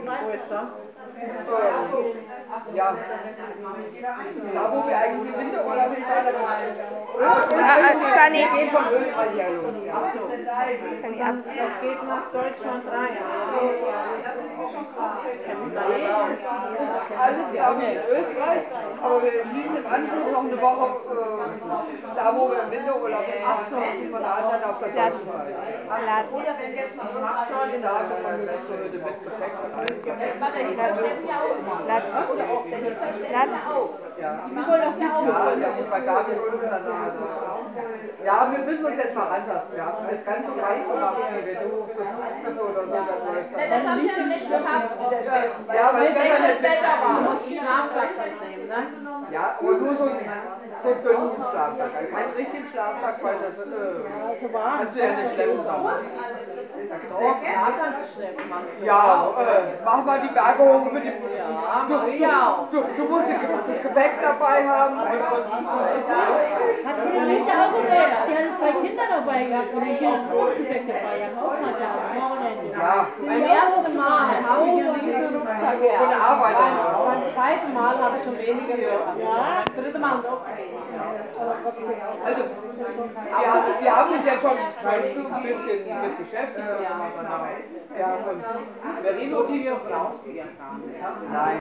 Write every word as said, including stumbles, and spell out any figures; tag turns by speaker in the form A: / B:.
A: Wo ist das?
B: Ja, da wo wir eigentlich im Winterurlaub hinfahren,
C: Sunny.
B: geht von Österreich her los. Ja.
C: Sunny ab.
A: Das geht nach Deutschland rein.
B: Alles da in Österreich, aber wir schließen im Anschluss noch eine Woche äh, da wo wir im Winterurlaub hinfahren, die von der anderen auf der
C: Platz.
B: deutschen Seite.
C: Platz.
B: Die sagen, dass man mit zur Hütte mit Gepäck und allem.
C: Platz. Platz.
B: Ja, ja, gut, bei Gabi würde das sagen. Ja, wir müssen uns jetzt mal anpassen. Wir haben es ganz so weit gemacht, wie wir du versucht oder so.
D: Das haben sie ja nicht geschafft.
B: Ja, weil es Wetter nicht mit.
A: Du musst einen Schlafsack mitnehmen, ne?
B: Ja, aber nur so einen, so einen dünnen Schlafsack. Also keinen richtigen Schlafsack, weil das äh, kannst du ja nicht schleppen dann.
A: Ja, kannst du schleppen machen.
B: Ja, äh, mach mal die Berge hoch mit dem.
A: Ja,
B: Du,
A: mach ich auch.
B: du, du musst das Gepäck dabei haben.
E: Hat die nicht auch gesagt? Die hatten zwei Kinder dabei gehabt und die Kinder Großgepäck dabei. Die haben auch mal da am Wochenende.
B: Ja,
A: Beim ersten Mal habe ich einen riesen Rucksack gehabt.
B: von der Arbeit.
A: Beim zweiten Mal habe ich schon weniger gehabt. Beim dritten Mal noch weniger.
B: Also, wir haben, wir haben uns ja schon ein bisschen mit beschäftigt. Ja, wir haben uns, Merino, die wir brauchen, sie ja gar nicht. Nein.